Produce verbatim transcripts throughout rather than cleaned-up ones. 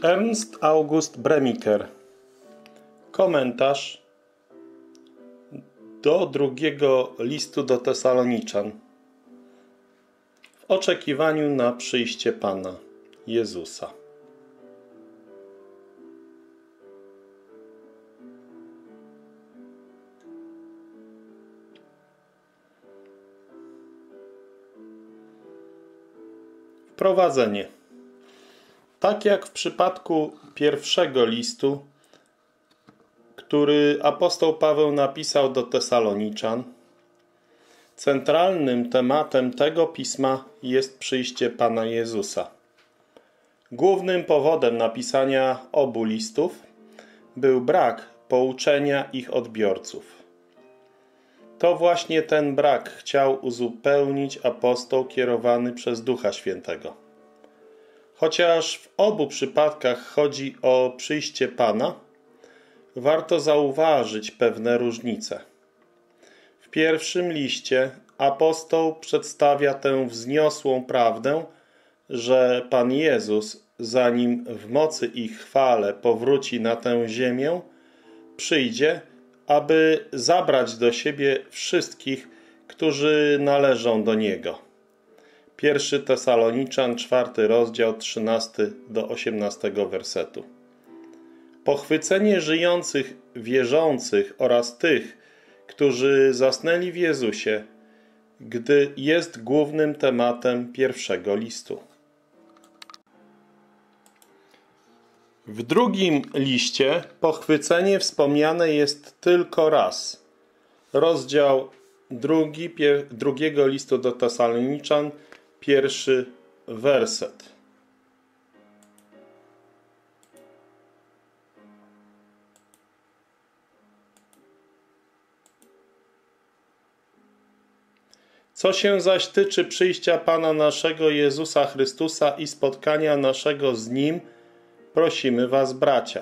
Ernst August Bremiker. Komentarz do drugiego listu do Tesaloniczan. W oczekiwaniu na przyjście Pana Jezusa. Wprowadzenie. Tak jak w przypadku pierwszego listu, który apostoł Paweł napisał do Tesaloniczan, centralnym tematem tego pisma jest przyjście Pana Jezusa. Głównym powodem napisania obu listów był brak pouczenia ich odbiorców. To właśnie ten brak chciał uzupełnić apostoł kierowany przez Ducha Świętego. Chociaż w obu przypadkach chodzi o przyjście Pana, warto zauważyć pewne różnice. W pierwszym liście apostoł przedstawia tę wzniosłą prawdę, że Pan Jezus, zanim w mocy i chwale powróci na tę ziemię, przyjdzie, aby zabrać do siebie wszystkich, którzy należą do Niego. Pierwszy Tesaloniczan, czwarty rozdział, trzynasty do osiemnastego wersetu. Pochwycenie żyjących wierzących oraz tych, którzy zasnęli w Jezusie, gdy jest głównym tematem pierwszego listu. W drugim liście pochwycenie wspomniane jest tylko raz. Rozdział drugi, pier, drugiego listu do Tesaloniczan, pierwszy werset. Co się zaś tyczy przyjścia Pana naszego Jezusa Chrystusa i spotkania naszego z Nim, prosimy was, bracia.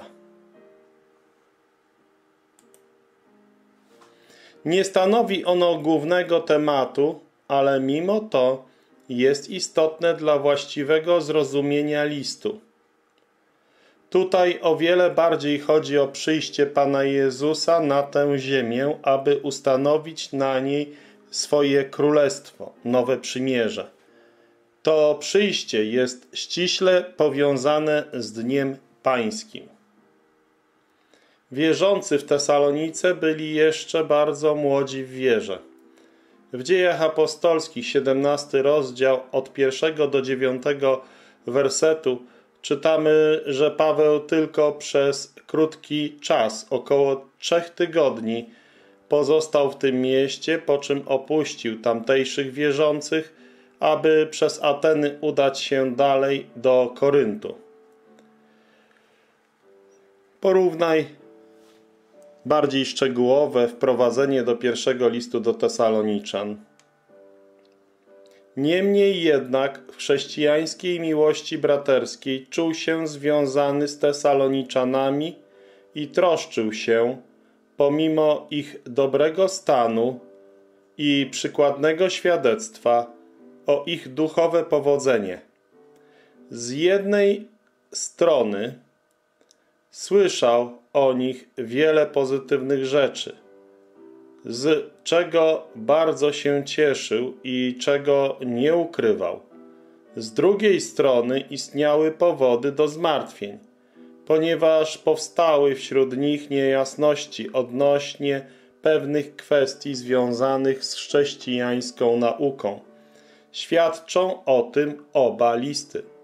Nie stanowi ono głównego tematu, ale mimo to jest istotne dla właściwego zrozumienia listu. Tutaj o wiele bardziej chodzi o przyjście Pana Jezusa na tę ziemię, aby ustanowić na niej swoje królestwo, nowe przymierze. To przyjście jest ściśle powiązane z Dniem Pańskim. Wierzący w Tesalonice byli jeszcze bardzo młodzi w wierze. W Dziejach Apostolskich, siedemnasty rozdział, od pierwszego do dziewiątego wersetu, czytamy, że Paweł tylko przez krótki czas, około trzech tygodni, pozostał w tym mieście, po czym opuścił tamtejszych wierzących, aby przez Ateny udać się dalej do Koryntu. Porównaj bardziej szczegółowe wprowadzenie do pierwszego listu do Tesaloniczan. Niemniej jednak w chrześcijańskiej miłości braterskiej czuł się związany z Tesaloniczanami i troszczył się, pomimo ich dobrego stanu i przykładnego świadectwa, o ich duchowe powodzenie. Z jednej strony słyszał o nich wiele pozytywnych rzeczy, z czego bardzo się cieszył i czego nie ukrywał. Z drugiej strony istniały powody do zmartwień, ponieważ powstały wśród nich niejasności odnośnie pewnych kwestii związanych z chrześcijańską nauką. Świadczą o tym oba listy.